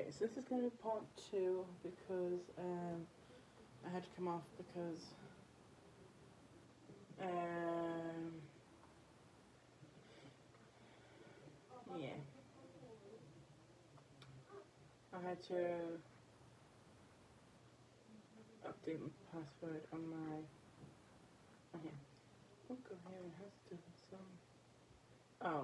Okay, so this is going to be part 2 because I had to come off because yeah, I had to update my password on my, oh yeah, oh go here, it has to do some, oh,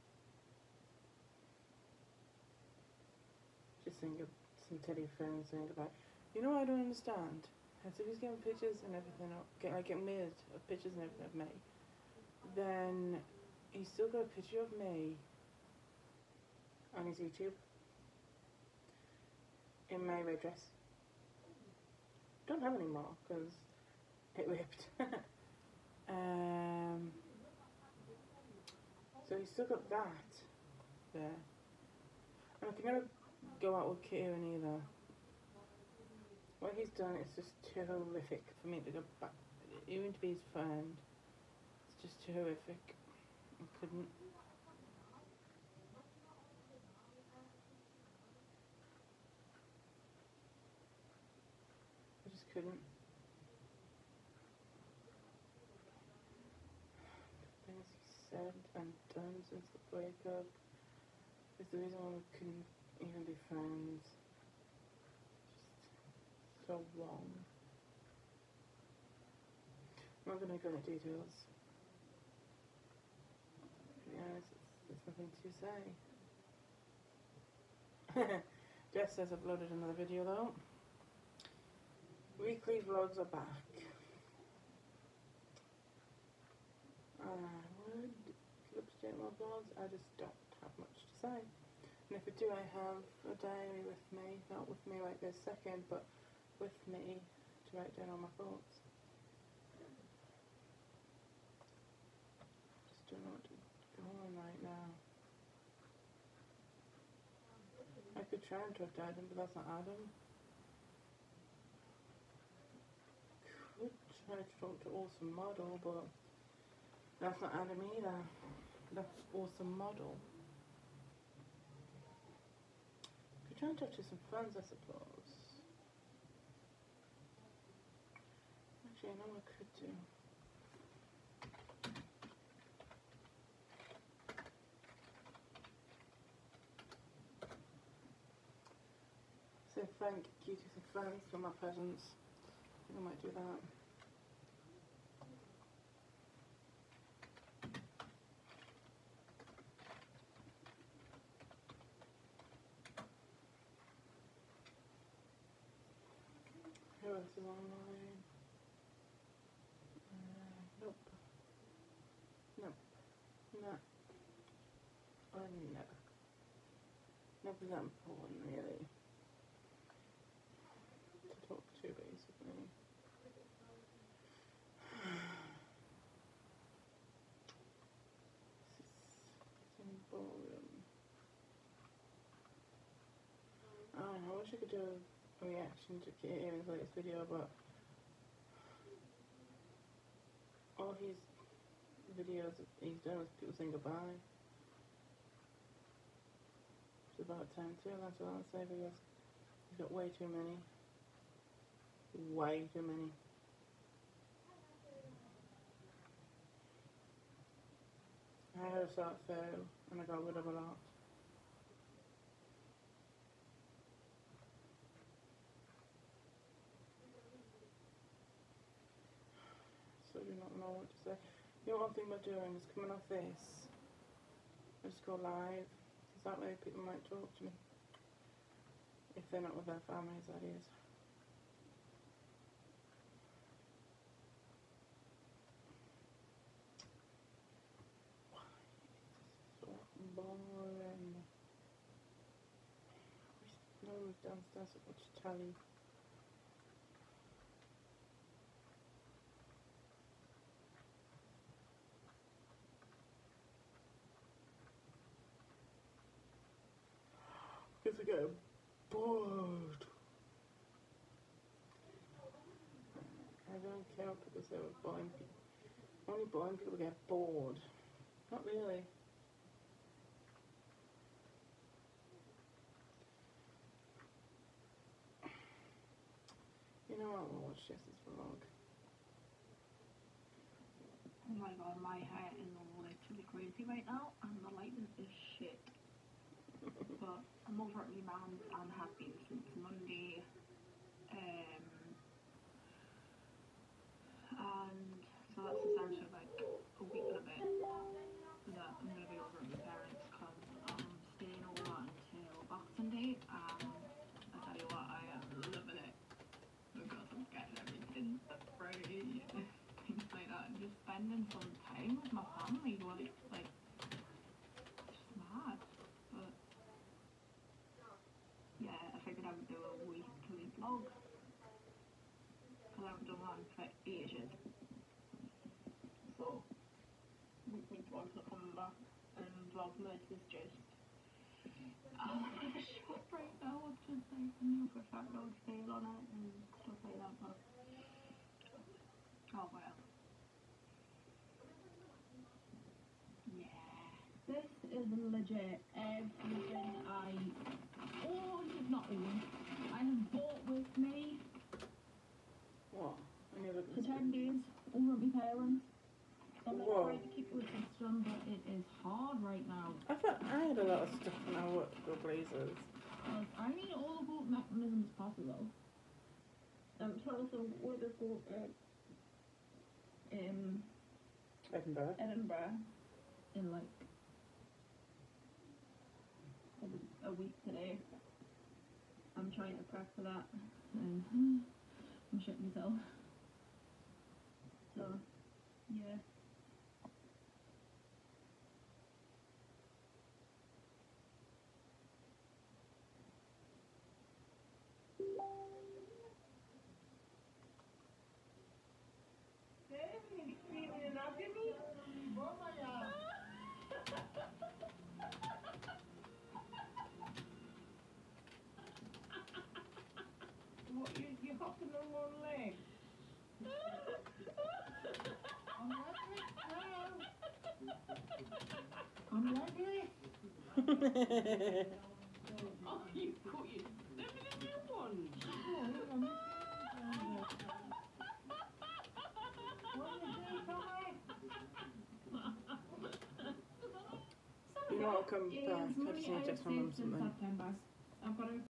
just think of some teddy friends saying about, you know what I don't understand? And so if he's getting pictures and everything, getting made of pictures and everything of me, then he's still got a picture of me on his YouTube in my red dress. Don't have any more because it ripped. So he's still got that there. And I can never go out with Kieran either. What he's done is just too horrific for me to go back, even to be his friend. It's just too horrific. I couldn't. I just couldn't. The things he said and done since the breakup is the reason why we couldn't even be friends. Just so wrong. I'm not going to go into details. To be honest, there's nothing to say. Jess says I've uploaded another video though. Weekly vlogs are back. I would update my vlogs, I just don't have much to say. And if I do, I have a diary with me, not with me right this second, but with me to write down all my thoughts. Just don't know what to go on right now. I could try and talk to Adam, but that's not Adam. Could try to talk to Awesome Model, but that's not Adam either. That's Awesome Model. Could try and talk to some friends, I suppose. Actually, I know what I could do. Say thank you to some friends for my presents. I think I might do that. Who else is online? Nope. Nope. No. Oh, no. Nobody's that important, really. To talk to, basically. This is boring. I don't know, I wish I could do a reaction to Kieran's latest video, but all his videos he's done with people saying goodbye. It's about time too, that's what I'll say, because he's got way too many. Way too many. I had to start through and I got rid of a lot. So I do not know what to say. You know, one thing we're doing is coming off this. I just go live. Because that way people might talk to me. If they're not with their families, that is. Why is this so boring? I wish no one was downstairs to watch telly. Because I get bored. I don't care what people say about boring people. Only boring people get bored. Not really. You know what? We'll watch Jess's vlog. Oh my god, my hair is literally crazy right now, and the lighting is shit. But I'm over at my mum's and have been since Monday. And so that's essentially like a week and a bit that I'm going to be over at my parents because I'm staying over until Boxing Day, and I tell you what, I am loving it because I'm getting everything ready, things like that, and just spending some time with my family, like it's just mad. But yeah, I figured I would do a weekly vlog because I haven't done one for ages. So weekly vlogs are coming back, and Vlogmas is just shot right now. It's just like a new professional scale on it and stuff like that. But oh well. Yeah, this is legit everything I not own. I have bought with me What? I never. for 10 days over at my parents. I'm like Whoa. trying to keep with system, but it is hard right now. I thought I had a lot of stuff when I worked for Blazers. I need all the boat mechanisms possible. I'm trying to think where to go Edinburgh in like a week today. I'm trying to prep for that, and I'm shitting myself. So, yeah. What, you're hopping on one leg? I'm ready. Oh, you put your... Let me the new one. You know, I'll come back. I just need to text my mum something. September. I've got to